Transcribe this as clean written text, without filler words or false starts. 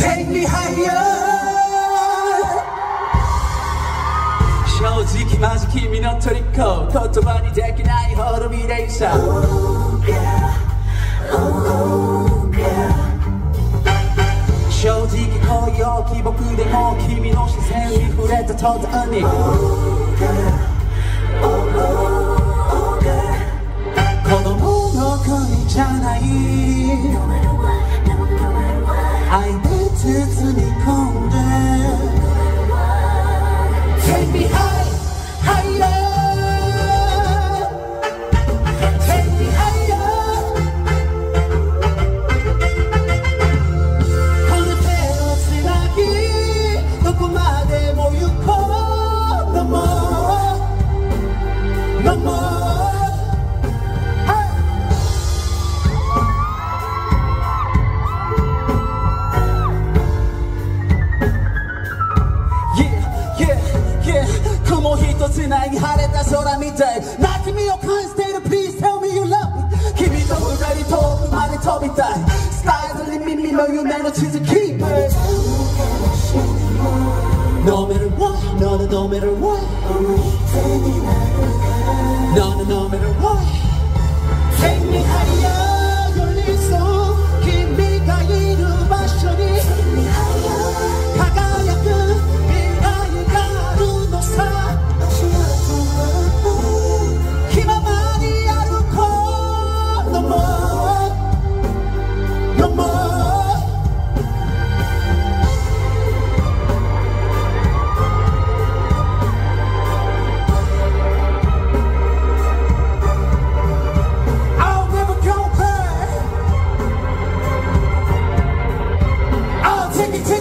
Take me higher 正直マジ君の虜言葉にできないほど美麗さ Oh yeah Oh yeah 正直恋を希僕でも君の視線に触れた途端に Oh yeah Oh yeah 子供の恋じゃない愛で包み込んで Take me high, higher Take me higher この手をつなぎどこまでも行こう No more No more雲一つない晴れた空みたいな君を感じている Please tell me you love me 君と二人遠くまで飛びたいスタイルに耳の夢の地図 Keep it No matter what No no matter what No no no matter what Take me higher よりそう君がいる場所に輝く未来があるのさ気ままに歩こう No more No more I'll never go back I'll take it